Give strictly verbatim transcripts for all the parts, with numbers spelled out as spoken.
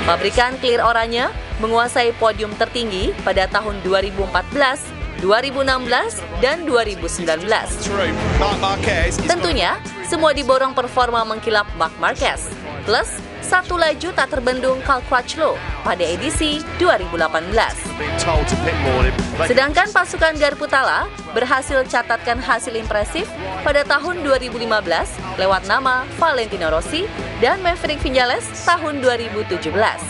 Pabrikan Clear Oranye menguasai podium tertinggi pada tahun dua ribu empat belas, dua ribu enam belas, dan dua ribu sembilan belas. Tentunya, semua diborong performa mengkilap Marc Marquez, plus satu laju tak terbendung Cal Crutchlow pada edisi dua ribu delapan belas. Sedangkan pasukan Garputala berhasil catatkan hasil impresif pada tahun dua ribu lima belas lewat nama Valentino Rossi dan Maverick Vinales tahun dua ribu tujuh belas.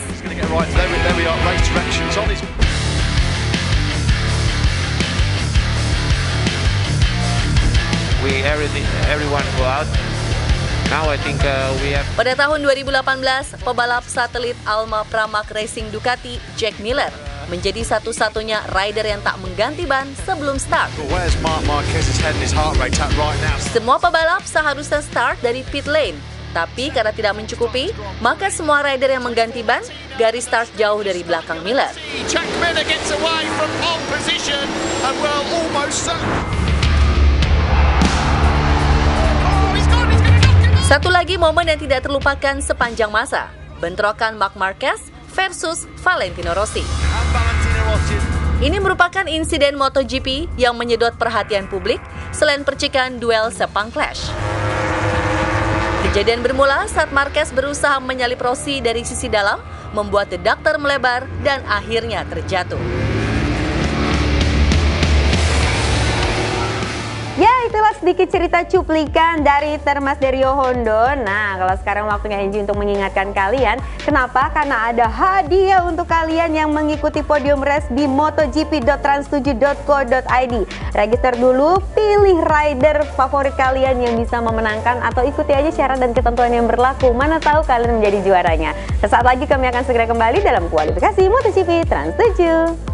We everything, everyone go out. Now I think uh, we have. Pada tahun dua ribu delapan belas, pebalap satelit Alma Pramac Racing Ducati, Jack Miller, menjadi satu-satunya rider yang tak mengganti ban sebelum start. Semua pebalap seharusnya start dari pit lane, tapi karena tidak mencukupi, maka semua rider yang mengganti ban garis start jauh dari belakang Miller. Jack Miller gets away from pole position and well almost. Satu lagi momen yang tidak terlupakan sepanjang masa, bentrokan Marc Marquez versus Valentino Rossi. Ini merupakan insiden MotoGP yang menyedot perhatian publik selain percikan duel sepang clash. Kejadian bermula saat Marquez berusaha menyalip Rossi dari sisi dalam, membuat dedak termelebar dan akhirnya terjatuh. Ya, itulah sedikit cerita cuplikan dari Thermas Dario Hondo. Nah, kalau sekarang waktunya Enji untuk mengingatkan kalian. Kenapa? Karena ada hadiah untuk kalian yang mengikuti podium race di motogp dot trans tujuh dot co dot id. Register dulu, pilih rider favorit kalian yang bisa memenangkan, atau ikuti aja syarat dan ketentuan yang berlaku. Mana tahu kalian menjadi juaranya. Sesaat lagi kami akan segera kembali dalam kualifikasi MotoGP Trans tujuh.